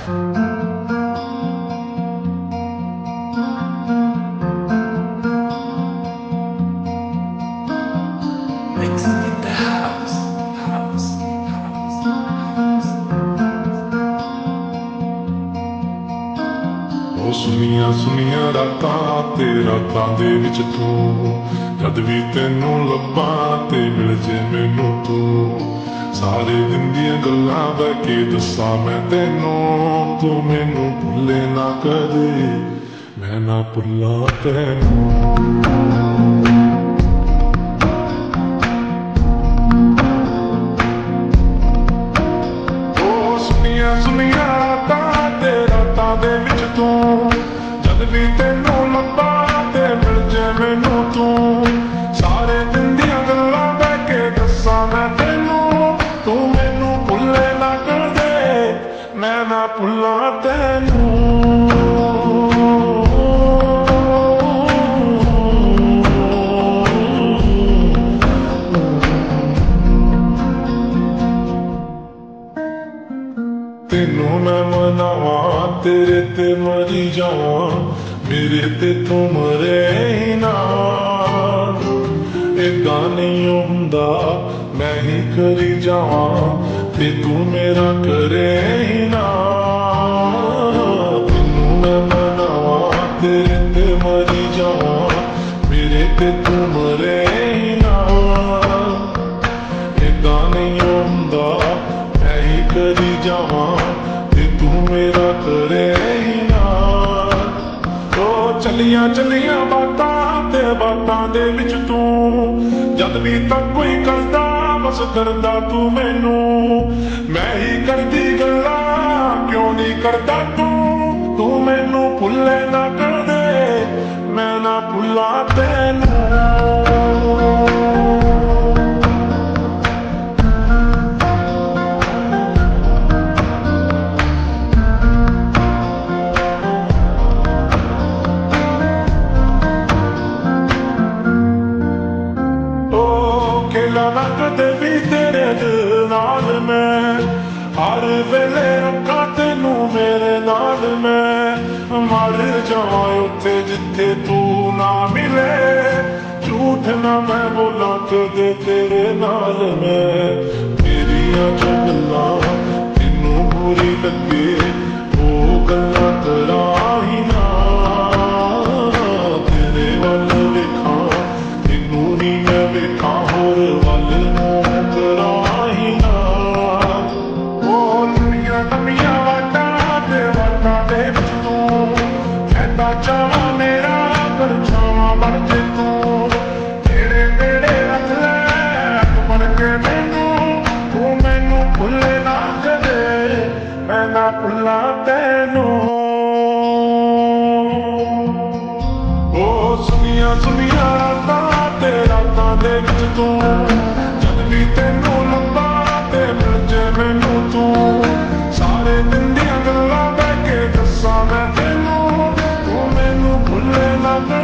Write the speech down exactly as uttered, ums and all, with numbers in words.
ਸੁਨੀਆਂ ਸੁਨੀਆਂ ਰਾਤਾਂ ਤੇ ਰਾਤਾਂ ਦੇ ਵਿੱਚ ਤੂੰ, ਜਦ ਵੀ ਤੈਨੂੰ ਲੱਭਾਂ ਤੇ ਮਿਲ ਜੇ ਮੈਨੂੰ ਤੂੰ। ਸਾਰੇ ਦਿਨ ਦੀਆਂ ਗੱਲਾਂ ਬਹਿ ਕੇ ਦੱਸਾਂ ਮੈਂ ਤੈਨੂੰ, ਤੂੰ ਮੈਨੂੰ ਭੁੱਲੇ ਨਾ ਕਦੇ, ਮੈਂ ਨਾ ਭੁੱਲਾਂ ਤੈਨੂੰ। ਤੂੰ ਜਦ ਵੀ ਤੈਨੂੰ ਲੱਭਾਂ ਤੇ ਮਿਲ ਜੇ ਮੈਨੂੰ ਤੂੰ। ਸਾਰੇ ਦਿਨ ਦੀਆਂ ਗੱਲਾਂ ਬਹਿ ਕੇ ਦੱਸਾਂ ਮੈਂ ਤੈਨੂੰ, ਤੂੰ ਮੈਨੂੰ ਭੁੱਲੇ ਨਾ ਕਰਦੇ, ਮੈਂ ਨਾ ਭੁੱਲਾਂ ਤੈਨੂੰ। ਤੈਨੂੰ ਮੈਂ ਮਨਾਵਾਂ ਤੇਰੇ ਤੇ ਮਰੀ ਜਾਵਾਂ, ਮੇਰੇ ਤੇ ਤੂੰ ਮਰੇ ਹੀ ਨਾ। ਏਦਾਂ ਨਹੀਂ ਹੁੰਦਾ ਮੈਂ ਹੀ ਕਰੀ ਜਾਵਾਂ ਤੇ ਤੂੰ ਮੇਰਾ ਕਰੇ ਹੀ ਨਾ। ਤੈਨੂੰ ਮੈਂ ਮਨਾਵਾਂ ਤੇਰੇ ਤੇ ਮਰੀ ਜਾਵਾਂ, ਮੇਰੇ ਤੇ ਤੂੰ ਮਰੇ ਹੀ ਨਾ। ਏਦਾਂ ਨਹੀਂ ਹੁੰਦਾ ਮੈਂ ਹੀ ਕਰੀ ਜਾਵਾਂ ਤੇ ਤੂੰ ਮੇਰਾ ਕਰੇ ਹੀ ਨਾ। ਉਹ ਚੱਲੀਆਂ ਚੱਲੀਆਂ ਬਾਤਾਂ ਤੇ ਬਾਤਾਂ ਦੇ ਵਿੱਚ ਤੂੰ, ਜਦ ਵੀ ਤੱਕ ਕੋਈ ਕਰਦਾ ਬਸ ਕਰਦਾ ਤੂੰ ਮੈਨੂੰ। ਮੈਂ ਹੀ ਕਰਦੀ ਗੱਲਾਂ ਕਿਉਂ ਨਹੀਂ ਕਰਦਾ ਤੂੰ, ਤੂੰ ਮੈਨੂੰ ਭੁੱਲੇ ਨਾ ਕਰਦੇ, ਮੈਂ ਨਾ ਭੁੱਲਾਂ ਤੈਨੂੰ। ਨਾ ਕਦੇ ਵੀ ਤੇਰੇ ਦਿਲ ਨਾਲ ਮੈਂ, ਹਰ ਵੇਲੇ ਰੱਖਾਂ ਤੈਨੂੰ ਮੇਰੇ ਨਾਲ ਮੈਂ। ਮਰ ਜਾਵਾਂ ਉੱਥੇ ਜਿੱਥੇ ਤੂੰ ਨਾ ਮਿਲੇ, ਝੂਠ ਨਾ ਮੈਂ ਬੋਲਾਂ ਕਦੇ ਤੇਰੇ ਨਾਲ ਮੈਂ। ਮੇਰੀਆਂ ਜੋ ਗੱਲਾਂ ਤੈਨੂੰ ਬੁਰੀ ਲੱਗੇ, ਉਹ ਗੱਲਾਂ ਕਰਾਂ ਹੀ ਨਾ। ਤੇਰੇ ਵੱਲ ਵੇਖਾਂ ਤੈਨੂੰ ਨਹੀਂ ਮੈਂ ਵੇਖਾਂ, ਹੋਰ ਵੱਲ ਨੂੰ ਕਰਾਂ ਹੀ ਨਾ। ਉਹ ਲੰਮੀਆਂ ਲੰਮੀਆਂ ਵਾਟਾਂ ਤੇ ਵਾਟਾਂ ਦੇ ਵਿੱਚ ਤੂੰ, ਕਹਿੰਦਾ ਚਾਵਾਂ ਮੇਰਾ ਪਰਛਾਵਾਂ ਬਣ ਜੇ ਤੂੰ। ਨੇੜੇ ਨੇੜੇ ਰੱਖ ਲੈ ਬਣ ਕੇ ਮੈਨੂੰ, ਤੂੰ ਮੈਨੂੰ ਭੁੱਲੇ ਨਾ ਕਦੇ, ਮੈਂ ਨਾ ਭੁੱਲਾਂ ਤੈਨੂੰ। ਉਹ ਸੁਨੀਆਂ ਸੁਨੀਆਂ ਰਾਤਾਂ ਤੇ ਰਾਤਾਂ ਦੇ ਵਿੱਚ ਤੂੰ, ਜਦ ਵੀ ਤੈਨੂੰ ਲੱਭਾਂ ਤੇ ਮਿਲ ਜੇ ਮੈਨੂੰ ਤੂੰ। ਸਾਰੇ ਦਿਨ ਦੀਆਂ ਗੱਲਾਂ ਬਹਿ ਕੇ ਦੱਸਾਂ ਮੈਂ ਤੈਨੂੰ, ਤੂੰ ਮੈਨੂੰ ਭੁੱਲੇ ਨਾ।